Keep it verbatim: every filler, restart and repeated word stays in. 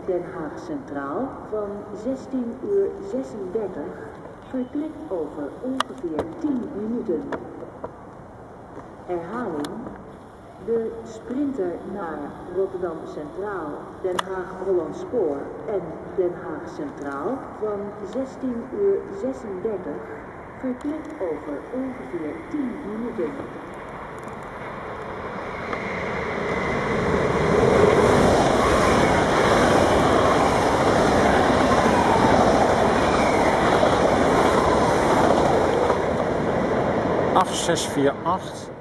Den Haag Centraal van zestien uur zesendertig vertrekt over ongeveer tien minuten. Herhaling. De sprinter naar Rotterdam Centraal, Den Haag Hollandspoor en Den Haag Centraal van zestien uur zesendertig vertrekt over ongeveer tien minuten. acht zes vier acht